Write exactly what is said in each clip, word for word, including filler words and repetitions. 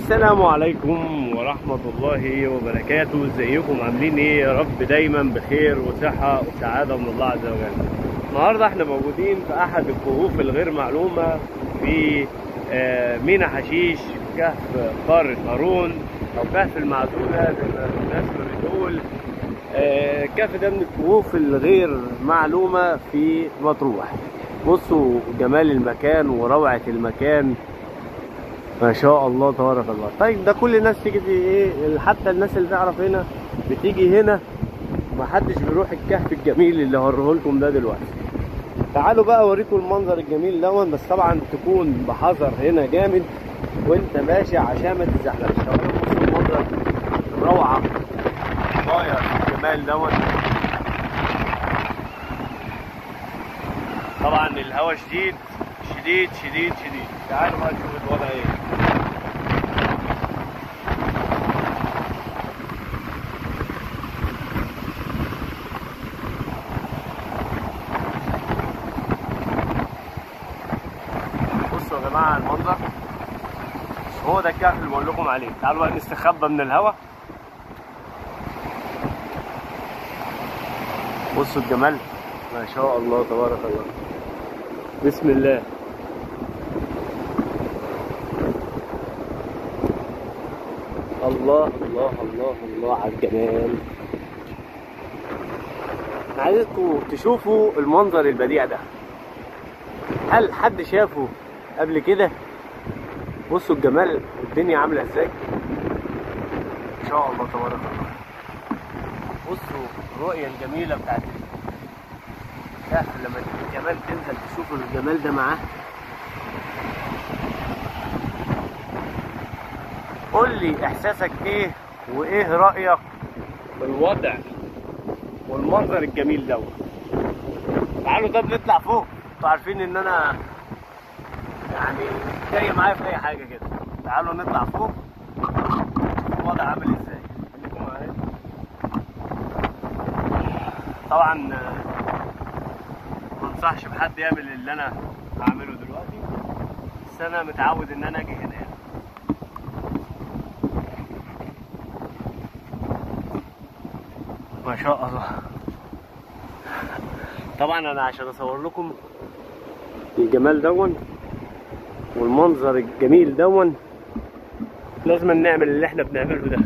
السلام عليكم ورحمة الله وبركاته. ازيكم عاملين ايه؟ يا رب دايما بخير وصحة وسعادة من الله عز وجل. النهاردة احنا موجودين في احد الكهوف الغير معلومة في مينا حشيش، كهف قارة هارون او كهف المعزولة زي ما الناس بتقول. الكهف ده من الكهوف الغير معلومة في مطروح. بصوا جمال المكان وروعة المكان، ما شاء الله تبارك الله. طيب ده كل الناس تيجي ايه، حتى الناس اللي تعرف هنا بتيجي هنا، ما حدش بيروح الكهف الجميل اللي هوريه لكم ده دلوقتي. تعالوا بقى اوريكم المنظر الجميل ده، بس طبعا تكون بحذر هنا جامد وانت ماشي عشان ما تتزحلقش. بصوا المنظر الروعه غايه الجمال دوت. طبعا الهواء شديد شديد شديد شديد. تعالوا بقى نشوف الوضع ايه. بصوا يا جماعه المنظر، هو ده الكهف اللي بقول لكم عليه. تعالوا بقى نستخبى من الهواء. بصوا الجمال، ما شاء الله تبارك الله. بسم الله. الله الله الله الله على الجمال. عايزكم تشوفوا المنظر البديع ده. هل حد شافه قبل كده؟ بصوا الجمال والدنيا عامله ازاي، ان شاء الله تبارك الله. بصوا الرؤيه الجميله بتاعت الكهف لما تيجي كمان تنزل تشوفوا الجمال ده معاه. قول لي احساسك ايه وايه رايك في الوضع والمنظر الجميل دوت. تعالوا ده بنطلع فوق. انتوا عارفين ان انا يعني جاي معايا في اي حاجه كده. تعالوا نطلع فوق. الوضع عامل ازاي؟ خليكم معايا. طبعا ما انصحش بحد يعمل اللي انا هعمله دلوقتي، بس انا متعود ان انا اجي هنا. ما شاء الله. طبعا انا عشان اصور لكم الجمال دون والمنظر الجميل دون لازم نعمل اللي احنا بنعمله ده.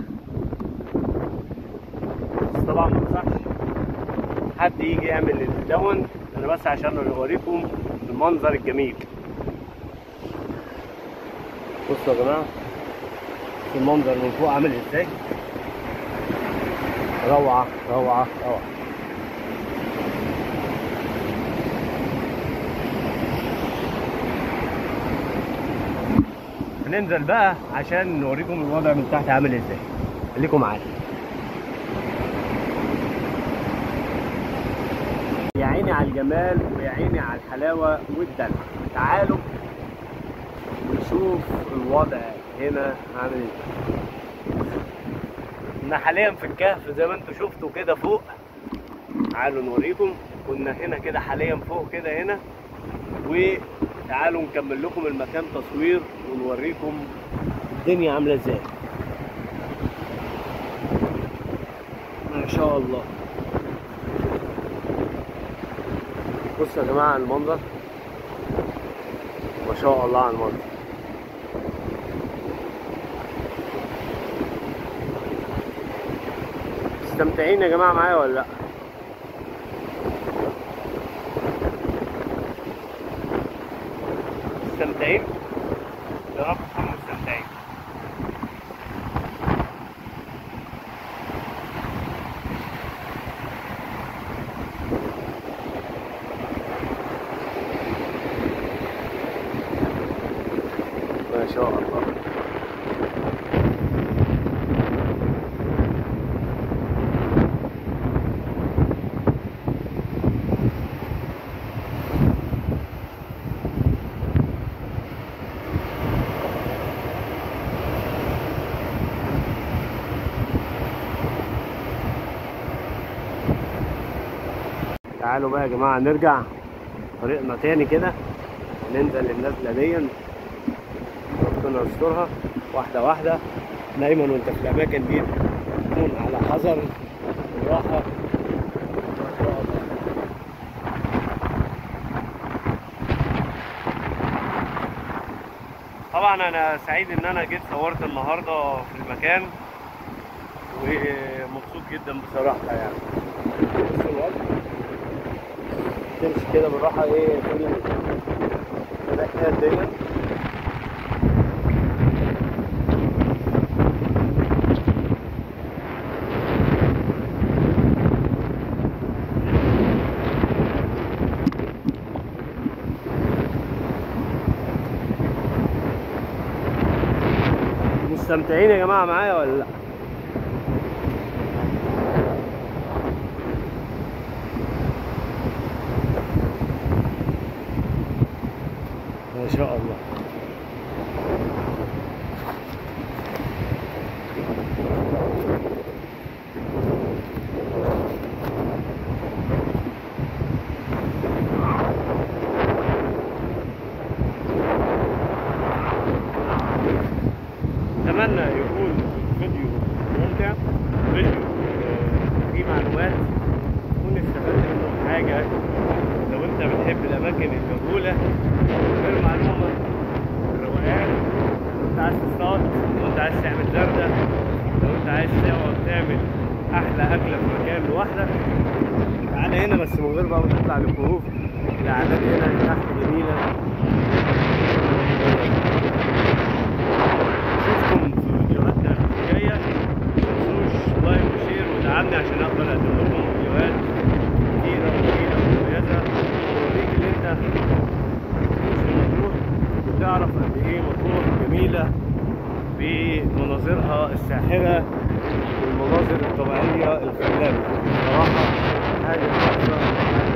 بس طبعا ما انصحش حد يجي يعمل دون، انا بس عشان اوريكم المنظر الجميل. بصوا يا جماعه المنظر من فوق عامل ازاي، روعه روعه روعه. هننزل بقى عشان نوريكم الوضع من تحت عامل ازاي. خليكم معانا. يا عيني على الجمال ويا عيني على الحلاوه والدلع. تعالوا نشوف الوضع هنا عامل ازاي. احنا حاليا في الكهف زي ما انتم شفتوا كده فوق. تعالوا نوريكم. كنا هنا كده حاليا فوق كده هنا، وتعالوا نكمل لكم المكان تصوير ونوريكم الدنيا عامله ازاي. ما شاء الله. بصوا يا جماعه المنظر، ما شاء الله على المنظر. مستمتعين يا جماعه معايا ولا لا؟ مستمتعين؟ يا رب تكونوا مستمتعين. ما شاء الله. تعالوا بقى يا جماعه نرجع طريقنا تاني كده، ننزل النزله دي. ربنا يسترها واحده واحده. دايما وانت في الاماكن دي تكون على حذر وراحه. طبعا انا سعيد ان انا جيت صورت النهارده في المكان ومبسوط جدا بصراحه يعني. بص الوضع تمشي كده بالراحه ايه في الناحيه دي. مستمتعين يا جماعه معايا ولا لا؟ ما شاء الله. اتمنى يكون فيديو ممتع، فيديو فيه معلومات تكون استفدت منه حاجه. لو انت بتحب الاماكن المجهوله غير معلومه الروقان، لو انت عايز تصطاد، لو انت عايز تعمل زردة، لو انت عايز تقعد تعمل احلى اكله في مكان لوحدك، تعالى هنا. بس من غير بقى ما تطلع للكهوف، القعدات هنا تحت جميله. اشوفكم في فيديوهاتنا الجايه، متنسوش لايك وشير ودعمني عشان اقدر اقدم لكم فيديوهات كتيره وجميله ومميزه توريك اللي انت تمشي في مطروح وتعرف قد ايه مطروح جميله بمناظرها الساحره والمناظر الطبيعيه الخلابه. بصراحه حاجه تحفه.